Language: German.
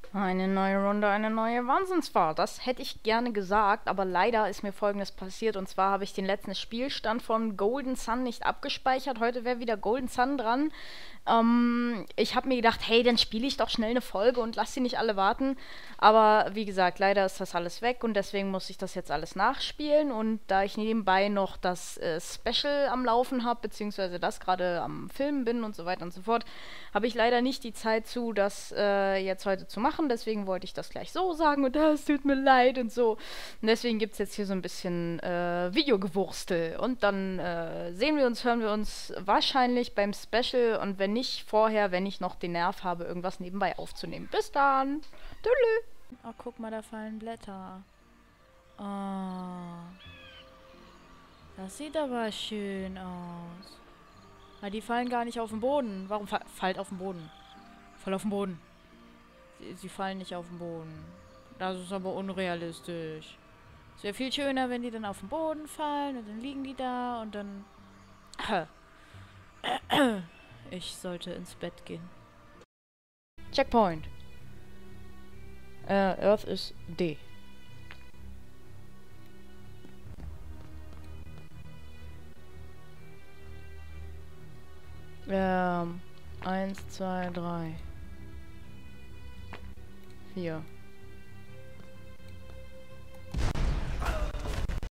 Eine neue Runde, eine neue Wahnsinnsfahrt. Das hätte ich gerne gesagt, aber leider ist mir Folgendes passiert. Und zwar habe ich den letzten Spielstand von Golden Sun nicht abgespeichert. Heute wäre wieder Golden Sun dran. Ich habe mir gedacht, hey, dann spiele ich doch schnell eine Folge und lass sie nicht alle warten. Aber wie gesagt, leider ist das alles weg und deswegen muss ich das jetzt alles nachspielen. Und da ich nebenbei noch das Special am Laufen habe, beziehungsweise das gerade am Filmen bin und so weiter und so fort, habe ich leider nicht die Zeit zu, das jetzt heute zu machen. Deswegen wollte ich das gleich so sagen und es tut mir leid und so. Und deswegen gibt es jetzt hier so ein bisschen Videogewurstel. Und dann sehen wir uns, hören wir uns wahrscheinlich beim Special und wenn nicht vorher, wenn ich noch den Nerv habe, irgendwas nebenbei aufzunehmen. Bis dann. Tschüss. Oh, guck mal, da fallen Blätter. Oh. Das sieht aber schön aus. Ah, die fallen gar nicht auf den Boden. Warum fallt auf den Boden? Fall auf den Boden. Sie fallen nicht auf den Boden. Das ist aber unrealistisch. Es wäre viel schöner, wenn die dann auf den Boden fallen und dann liegen die da und dann... Ich sollte ins Bett gehen. Checkpoint. Earth ist D. Eins, zwei, drei. 4.